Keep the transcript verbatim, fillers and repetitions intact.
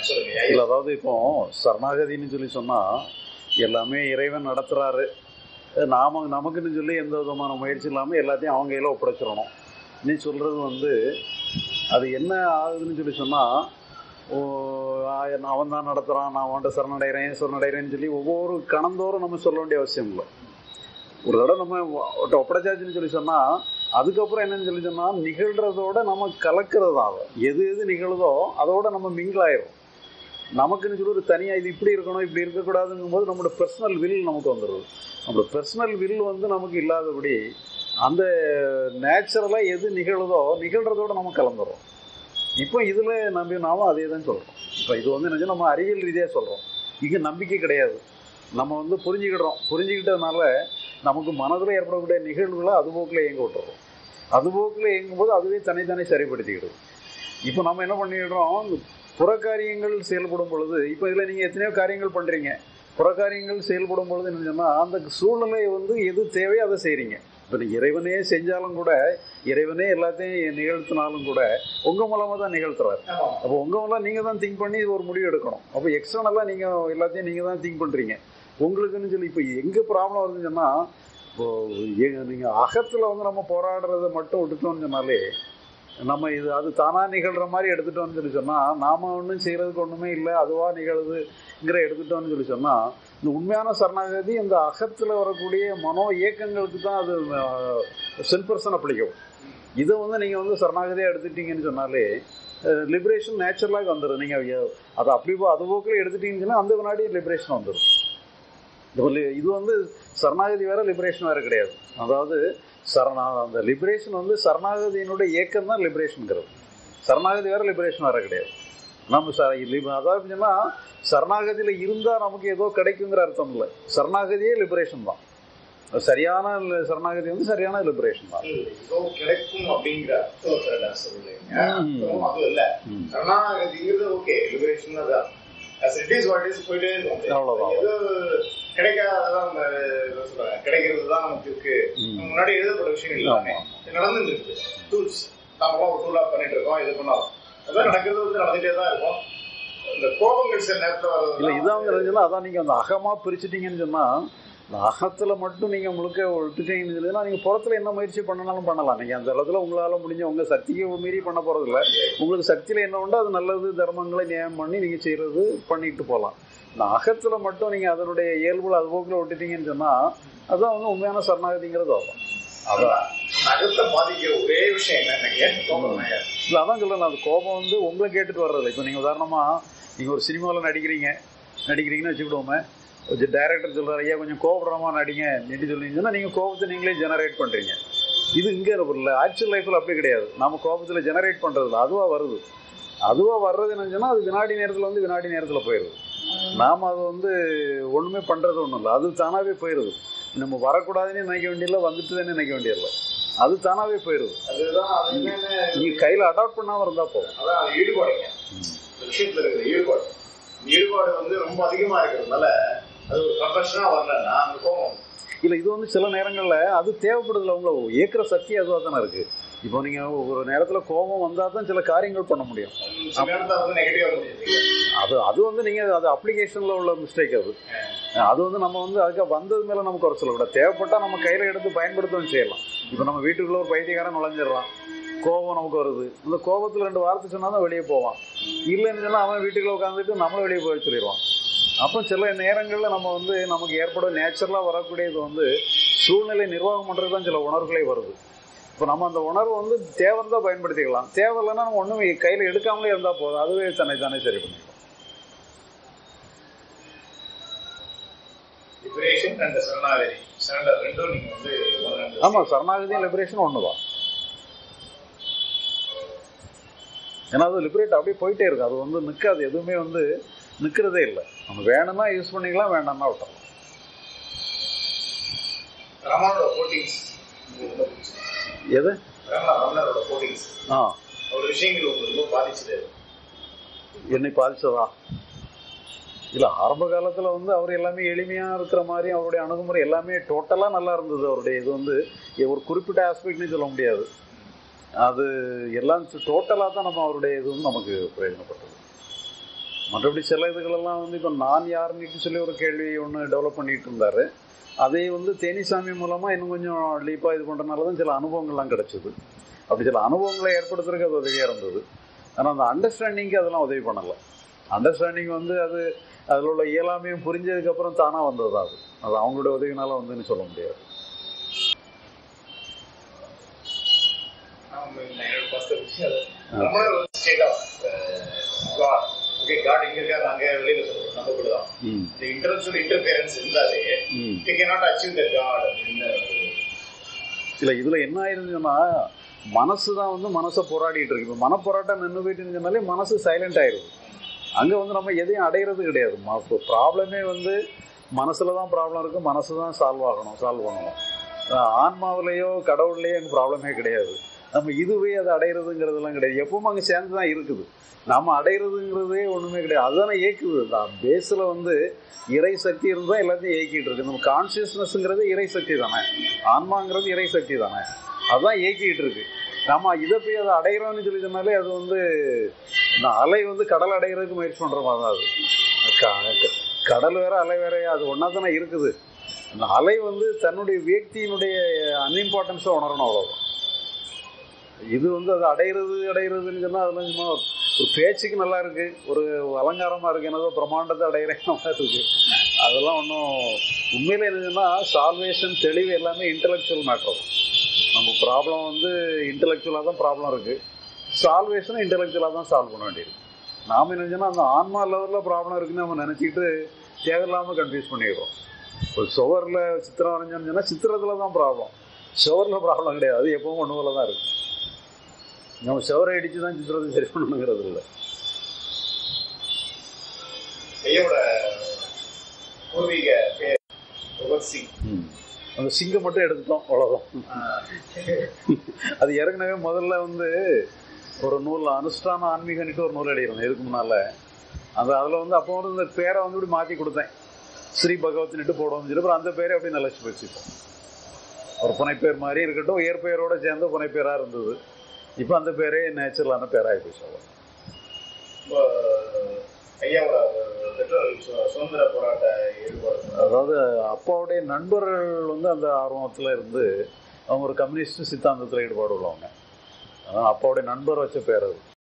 இல்லை, அதாவது இப்போ சரணாகதின்னு சொல்லி சொன்னால் எல்லாமே இறைவன் நடத்துகிறாரு, நாம நமக்குன்னு சொல்லி எந்த விதமான முயற்சி இல்லாமல் எல்லாத்தையும் அவங்க கையில் ஒப்படைச்சிடணும். நீ சொல்கிறது வந்து அது என்ன ஆகுதுன்னு சொல்லி சொன்னால், ஓ அவன் தான் நடத்துகிறான், நான் அவன்கிட்ட சரணடைகிறேன் சரணடைகிறேன்னு சொல்லி ஒவ்வொரு கணந்தோறும் நம்ம சொல்ல வேண்டிய அவசியம் இல்லை. ஒரு தடவை நம்ம ஒப்படைச்சாச்சுன்னு சொல்லி சொன்னால் அதுக்கப்புறம் என்னன்னு சொல்லி சொன்னால் நிகழ்கிறதோட நம்ம கலக்கிறது தான். எது எது நிகழுதோ அதோட நம்ம மிங்கிள் ஆயிரும். நமக்குன்னு சொல்லி ஒரு தனியாக இது இப்படி இருக்கணும் இப்படி இருக்கக்கூடாதுங்கும் போது நம்மளோட பர்சனல் வில் நமக்கு வந்துடுது. நம்மளோட பர்சனல் வில் வந்து நமக்கு இல்லாதபடி அந்த நேச்சுரலாக எது நிகழுதோ நிகழ்கிறதோட நம்ம கலந்துடுறோம். இப்போ இதில் நம்பி நாமும் அதே தான் சொல்கிறோம். இப்போ இது வந்து என்ன நம்ம அறிவியல் ரீதியாக சொல்கிறோம். இங்கே நம்பிக்கை கிடையாது. நம்ம வந்து புரிஞ்சுக்கிடுறோம். புரிஞ்சுக்கிட்டதுனால நமக்கு மனதில் ஏற்படக்கூடிய நிகழ்வுகளை அதுபோக்கில் இயங்க விட்டுறோம். அதுபோக்கில் இயங்கும்போது அதுவே தனித்தனி சரிப்படுத்திக்கிடுது. இப்போ நம்ம என்ன பண்ணிடுறோம், புறக்காரியங்கள் செயல்படும் பொழுது, இப்போ இதில் நீங்கள் எத்தனையோ காரியங்கள் பண்ணுறீங்க, புறக்காரியங்கள் செயல்படும் பொழுது என்ன சொன்னால் அந்த சூழ்நிலை வந்து எது தேவையோ அதை செய்கிறீங்க. இப்போ நீங்கள் இறைவனே செஞ்சாலும் கூட, இறைவனே எல்லாத்தையும் நிகழ்த்தினாலும் கூட உங்கள் மூலமாக தான் நிகழ்த்துறாரு. அப்போ உங்கள் மூலம் நீங்கள் தான் திங்க் பண்ணி ஒரு முடிவு எடுக்கணும். அப்போ எக்ஸ்டர்னலாக நீங்கள் எல்லாத்தையும் நீங்கள் தான் திங்க் பண்ணுறீங்க உங்களுக்குன்னு சொல்லி. இப்போ எங்கே ப்ராப்ளம் வருதுன்னு சொன்னால், இப்போது நீங்கள் அகத்தில் வந்து நம்ம போராடுறதை மட்டும் விட்டுட்டோம்னு சொன்னாலே நம்ம இது அது தானாக நிகழ்கிற மாதிரி எடுத்துட்டோம்னு சொல்லி சொன்னால், நாம் ஒன்றும் செய்கிறதுக்கு ஒன்றுமே இல்லை, அதுவாக நிகழுதுங்கிற எடுத்துட்டோம்னு சொல்லி சொன்னால், இந்த உண்மையான சரணாகதி இந்த அகத்தில் வரக்கூடிய மனோ இயக்கங்களுக்கு தான் அது செல் பர்சன் அப்ளிகபிள். இதை வந்து நீங்கள் வந்து சரணாகதியாக எடுத்துட்டீங்கன்னு சொன்னாலே லிபரேஷன் நேச்சுரலாக வந்துடும். நீங்கள் அதை அப்படி அது போக்கில் எடுத்துட்டீங்கன்னு சொன்னால் அந்த வினாடி லிபரேஷன் வந்துடும். இது வந்து சரணாகதி வேற லிபரேஷன் வேற கிடையாது. அதாவது சரணா அந்த லிபரேஷன் வந்து சரணாகதியினுடைய இயக்கம் தான் லிபரேஷனுங்கிறது. சரணாகதி வேற லிபரேஷன் வேற கிடையாது. நம்ம அதாவது சொன்னால் சரணாகதியில் இருந்தால் நமக்கு ஏதோ கிடைக்குங்கிற அர்த்தம் இல்லை. சரணாகதியே லிபரேஷன் தான். சரியான சரணாகதி வந்து சரியான லிபரேஷன் தான். கிடைக்கும் அப்படிங்கிற கிடைக்கிறது தான் நமக்கு இருக்கு. முன்னாடி எழுதப்பட்ட விஷயம் எல்லாமே நடந்துட்டு இருக்கு. டூல்ஸ் நாம ஒரு டூலா பண்ணிட்டு இருக்கோம். இது பண்ணோம் அதான் நடக்கிறது வந்து நடந்துட்டே தான் இருக்கும். இந்த கோபங்கள் சில நேரத்தில் வர இல்லை இதான் அதான் நீங்கள் அந்த அகமாக பிரிச்சுட்டீங்கன்னு சொன்னால், இந்த அகத்தில் மட்டும் நீங்கள் முழுக்க விட்டுட்டீங்கன்னு சொல்லினா நீங்கள் புறத்தில் என்ன முயற்சி பண்ணனாலும் பண்ணலாம். நீங்கள் அந்த இடத்துல உங்களால் முடிஞ்ச உங்கள் சக்தியை மீறி பண்ண போகிறதில்ல. உங்களுக்கு சக்தியில் என்ன உண்டோ அது நல்லது தர்மங்களை நியாயம் பண்ணி நீங்கள் செய்கிறது பண்ணிட்டு போகலாம். இந்த அகத்தில் மட்டும் நீங்கள் அதனுடைய இயல்புல அது போக்கில் விட்டுட்டீங்கன்னு சொன்னால் அதுதான் வந்து உண்மையான சரணாகதிங்கிறது ஆகும். அதான் அகத்தை பாதிக்கிற ஒரே விஷயம் என்ன இல்லை அதான் சொல்கிறேன். அது கோபம் வந்து உங்களை கேட்டுட்டு வர்றதில்லை. இப்போ நீங்கள் உதாரணமாக நீங்கள் ஒரு சினிமாவில் நடிக்கிறீங்க நடிக்கிறீங்கன்னு வச்சுக்கிடுவோமே, கொஞ்சம் டைரக்டர் சொல்கிறார் ஐயா கொஞ்சம் கோபுரமாக நடிங்க நெட்டி சொல்லிங்கன்னா நீங்கள் கோபத்தை நீங்களே ஜெனரேட் பண்ணுறீங்க. இது இங்கே இல்லை, ஆக்சுவல் லைஃப்பில் அப்படி கிடையாது. நம்ம கோபத்தில் ஜெனரேட் பண்ணுறதில்ல, அதுவாக வருது. அதுவாக வர்றது என்னன்னு சொன்னால் அது வினாடி நேரத்தில் வந்து வினாடி நேரத்தில் போயிடுது. நாம் அது வந்து ஒன்றுமே பண்ணுறது ஒன்றும் இல்லை, அது தானாகவே போயிடுது. நம்ம வரக்கூடாதுன்னு நினைக்க வேண்டியதில்லை, வந்துட்டு தானே நினைக்க வேண்டியதில்லை, அது தானாகவே போயிடுது. நீங்கள் கையில் அடாப்ட் பண்ணாமல் இருந்தால் போதும். அதான் ஈடுபாடுங்க, விஷயத்தில் இருக்கிற ஈடுபாடு. ஈடுபாடு வந்து ரொம்ப அதிகமாக இருக்கிறதுனால அது ஒரு ப்ரொஃபஷனாக வரலன்னா அந்த கோபம் இல்லை. இது வந்து சில நேரங்களில் அது தேவைப்படுதில்ல, உங்களை இயக்கிற சக்தி அதுவாக தானே இருக்குது. இப்போ நீங்கள் ஒரு நேரத்தில் கோபம் வந்தால் தான் சில காரியங்கள் பண்ண முடியும். அது அது வந்து நீங்கள் அது அப்ளிகேஷனில் உள்ள மிஸ்டேக். அது அது வந்து நம்ம வந்து அதுக்காக வந்தது மேலே நம்ம குறை சொல்லக்கூடாது. தேவைப்பட்டால் நம்ம கையில் எடுத்து பயன்படுத்தவும் செய்யலாம். இப்போ நம்ம வீட்டுக்குள்ளே ஒரு பைத்தியக்காரன் நுழைஞ்சிடறான், கோபம் நமக்கு வருது, அந்த கோபத்தில் ரெண்டு வார்த்தை சொன்னால் தான் வெளியே போவான். இல்லைன்னு சொன்னால் அவன் வீட்டுக்குள்ளே உட்காந்துட்டு நம்மளும் வெளியே போய் சொல்லிடுவான். அப்போ சில நேரங்களில் நம்ம வந்து நமக்கு ஏற்படும் நேச்சுரலாக வரக்கூடியது வந்து சூழ்நிலை நிர்வாகம் பண்ணுறது தான் சில உணர்வுகளே வருது. இப்போ நம்ம அந்த உணர்வு வந்து தேவை தான் பயன்படுத்திக்கலாம், தேவை இல்லைன்னா நம்ம ஒன்றும் கையில் எடுக்காமலே இருந்தால் போதும், அதுவே தன்னை தானே சரி பண்ணிக்கலாம். ஆமாம், சரணாகதியும் லிபரேஷன் ஒன்று தான். ஏன்னா அது லிபரேட் அப்படியே போயிட்டே இருக்கு, அது வந்து நிற்காது, எதுவுமே வந்து நிற்கிறதே இல்லை. நம்ம வேணும்னா யூஸ் பண்ணிக்கலாம், வேண்டாம்னா விட்டலாம். எது ஆ என்னை பாதிச்சதா? இல்லை, ஆரம்ப காலத்தில் வந்து அவர் எல்லாமே எளிமையாக இருக்கிற மாதிரி அவருடைய அணுகுமுறை எல்லாமே டோட்டலாக நல்லா இருந்தது. அவருடைய இது வந்து ஒரு குறிப்பிட்ட ஆஸ்பெக்ட்னு சொல்ல முடியாது, அது எல்லாம் டோட்டலாக தான் நம்ம அவருடைய இது வந்து நமக்கு பிரயோஜனப்பட்டது. மற்றபடி சில இதுகளெல்லாம் வந்து இப்போ நான் யாருன்னு சொல்லி ஒரு கேள்வி ஒன்று டெவலப் பண்ணிட்டு இருந்தாரு. அதை வந்து தேனிசாமி மூலமாக இன்னும் கொஞ்சம் டீப்பாக இது பண்ணுறதுனால தான் சில அனுபவங்கள்லாம் கிடச்சிது. அப்படி சில அனுபவங்களை ஏற்படுத்துறதுக்கு அது உதவியாக இருந்தது. ஆனால் அந்த அண்டர்ஸ்டாண்டிங்க்கு அதெல்லாம் உதவி பண்ணலை. அண்டர்ஸ்டாண்டிங் வந்து அது அதில் உள்ள இயலாமையும் புரிஞ்சதுக்கப்புறம் தானாக வந்தது தான். அது அது அவங்களோட உதவினால வந்துன்னு சொல்ல முடியாது. இல்ல இதுல என்ன ஆயிருந்துச்சுன்னா மனசுதான் வந்து மனசை போராடிட்டு இருக்கு. இப்ப மனப்போராட்டம் நின்று போயிட்டு சொன்னாலே மனசு சைலண்ட் ஆயிருது. அங்க வந்து நம்ம எதையும் அடையிறது கிடையாது. ப்ராப்ளமே வந்து மனசுலதான் ப்ராப்ளம் இருக்கு. மனசுதான் சால்வ் ஆகணும் சால்வ் பண்ணணும். ஆன்மாவிலேயோ கடவுள்லயோ எனக்கு ப்ராப்ளமே கிடையாது. நம்ம இதுவே அதை அடையிறதுங்கிறதுலாம் கிடையாது. எப்பவும் அங்கே சேர்ந்து தான் இருக்குது. நம்ம அடையிறதுங்கிறதே ஒன்றுமே கிடையாது. அதுதானே இயக்குது. தான் பேஸில் வந்து இறை சக்தி இருந்தால் எல்லாத்தையும் இயக்கிட்டு இருக்கு. நம்ம கான்சியஸ்னஸ்ங்கிறது இறை சக்தி தானே, ஆன்மாங்கிறது இறை சக்தி தானே, அதுதான் இயக்கிட்டு இருக்கு. நம்ம இதை போய் அதை அடையிறோம்னு சொல்லி சொன்னாலே அது வந்து அலை வந்து கடல் அடைகிறதுக்கு முயற்சி பண்ணுற மாதிரி தான். அது கடல் வேற அலை வேற, அது ஒன்றா தானே இருக்குது. அந்த அலை வந்து தன்னுடைய வியக்தியினுடைய அன்இம்பார்ட்டன்ஸை உணரணும், அவ்வளோதான். இது வந்து அது அடையிறது அடையிறதுன்னு சொன்னால் அதெல்லாம் சும்மா ஒரு பேச்சுக்கு நல்லா இருக்கு, ஒரு அலங்காரமாக இருக்கு, என்னதோ பிரம்மாண்டத்தை அடையிறேன் இருக்கு. அதெல்லாம் ஒன்றும் உண்மையில என்னதுன்னா சால்வேஷன் தெளிவு எல்லாமே இன்டலெக்சுவல் மேட்டர். நம்ம ப்ராப்ளம் வந்து இன்டலெக்சுவலாக தான் ப்ராப்ளம் இருக்கு, சால்வேஷனும் இன்டலெக்சுவலாக தான் சால்வ் பண்ண வேண்டியிருக்கு. நாம் என்ன செஞ்சோன்னா அந்த ஆன்மா லெவலில் ப்ராப்ளம் இருக்குன்னு நம்ம நினச்சிக்கிட்டு தேவையில்லாமல் கன்ஃபியூஸ் பண்ணிடுறோம். ஒரு சுவரில் சித்திரம் வரைஞ்சோன்னு சொன்னால் சித்திரத்தில் தான் ப்ராப்ளம், சுவரில் ப்ராப்ளம் கிடையாது. அது எப்பவும் ஒன்று போல தான் இருக்கு. நம்ம சுவரை அடிச்சு தான் சித்திரத்தை சரி பண்ணணுங்கிறது இல்லை. அந்த சிங்கம் மட்டும் எடுத்துட்டோம், அவ்வளோதான். அது ஏற்கனவே முதல்ல வந்து ஒரு நூல் அனுஷ்டான ஆன்மீகன்ட்டு ஒரு நூல் எழுதிருந்தேன் இதுக்கு முன்னால. அந்த அதில் வந்து அப்போ வந்து இந்த பேரை வந்து இப்படி மாற்றி கொடுத்தேன், ஸ்ரீ பகவத்னுட்டு போடுவோம்னு சொல்லி. அப்புறம் அந்த பேரை அப்படி நிலச்சி வச்சுப்போம். ஒரு புனைப்பேர் மாதிரி இருக்கட்டும், இயற்பெயரோட சேர்ந்த புனைப்பேராக இருந்தது. இப்போ அந்த பேரே நேச்சுரலான பேராகி போச்சு. அதாவது அப்பாவுடைய நண்பர்கள் வந்து அந்த ஆர்வத்தில் இருந்து அவங்க ஒரு கம்யூனிஸ்ட் சித்தாந்தத்தில் ஈடுபாடு உள்ளவங்க. அதான் அப்பாவுடைய நண்பர் வச்ச பேர் அது.